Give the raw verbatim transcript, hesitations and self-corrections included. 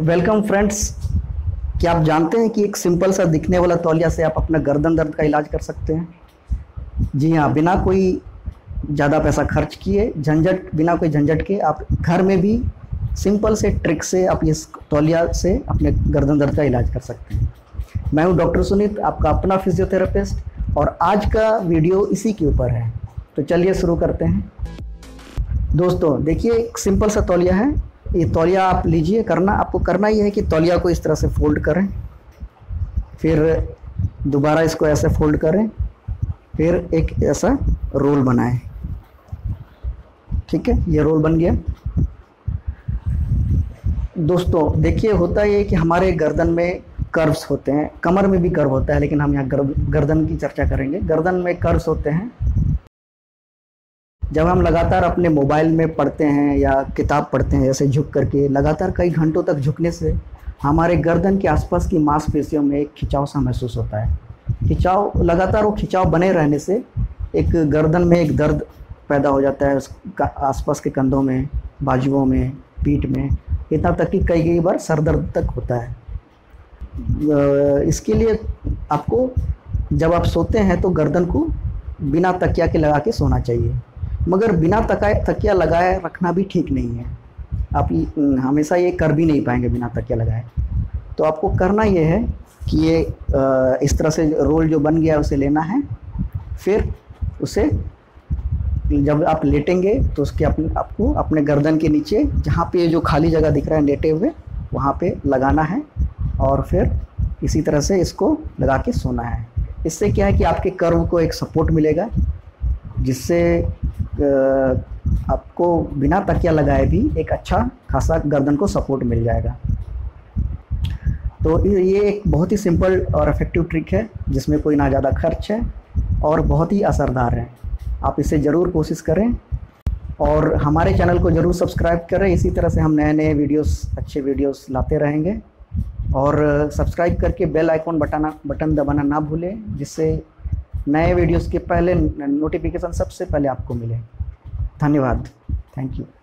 Welcome friends. क्या आप जानते हैं कि एक सिंपल सा दिखने वाला तौलिया से आप अपना गर्दन दर्द का इलाज कर सकते हैं? जी हाँ, बिना कोई ज़्यादा पैसा खर्च किए, झंझट बिना कोई झंझट के आप घर में भी सिंपल से ट्रिक से आप इस तौलिया से अपने गर्दन दर्द का इलाज कर सकते हैं। मैं हूँ डॉक्टर सुनीत, आपका अपना फिजियोथेरेपिस्ट, और आज का वीडियो इसी के ऊपर है। तो चलिए शुरू करते हैं। दोस्तों देखिए, एक सिंपल सा तौलिया है। ये तौलिया आप लीजिए। करना आपको करना ये है कि तौलिया को इस तरह से फोल्ड करें, फिर दोबारा इसको ऐसे फोल्ड करें, फिर एक ऐसा रोल बनाएं। ठीक है, ये रोल बन गया। दोस्तों देखिए, होता ये है कि हमारे गर्दन में कर्व्स होते हैं, कमर में भी कर्व होता है, लेकिन हम यहाँ गर्दन की चर्चा करेंगे। गर्दन में कर्व्स होते हैं। जब हम लगातार अपने मोबाइल में पढ़ते हैं या किताब पढ़ते हैं, ऐसे झुक करके लगातार कई घंटों तक झुकने से हमारे गर्दन के आसपास की मांसपेशियों में एक खिंचाव सा महसूस होता है। खिंचाव, लगातार वो खिंचाव बने रहने से एक गर्दन में एक दर्द पैदा हो जाता है, उसका आसपास के कंधों में, बाजुओं में, पीठ में, इतना तक कि कई कई बार सर दर्द तक होता है। इसके लिए आपको जब आप सोते हैं तो गर्दन को बिना तकिया के लगा के सोना चाहिए, मगर बिना तकिया तकिया लगाए रखना भी ठीक नहीं है। आप हमेशा ये कर भी नहीं पाएंगे बिना तकिया लगाए। तो आपको करना ये है कि ये इस तरह से रोल जो बन गया है उसे लेना है, फिर उसे जब आप लेटेंगे तो उसके अपने आपको अपने गर्दन के नीचे जहाँ पे जो खाली जगह दिख रहा है लेटे हुए, वहाँ पे लगाना है, और फिर इसी तरह से इसको लगा के सोना है। इससे क्या है कि आपके कर्व को एक सपोर्ट मिलेगा, जिससे आपको बिना तकिया लगाए भी एक अच्छा खासा गर्दन को सपोर्ट मिल जाएगा। तो ये एक बहुत ही सिंपल और इफ़ेक्टिव ट्रिक है, जिसमें कोई ना ज़्यादा खर्च है और बहुत ही असरदार है। आप इसे ज़रूर कोशिश करें और हमारे चैनल को ज़रूर सब्सक्राइब करें। इसी तरह से हम नए नए वीडियोस, अच्छे वीडियोस लाते रहेंगे। और सब्सक्राइब करके बेल आइकॉन बटन बटन दबाना ना भूलें, जिससे नए वीडियोस के पहले नोटिफिकेशन सबसे पहले आपको मिले। धन्यवाद। Thank you.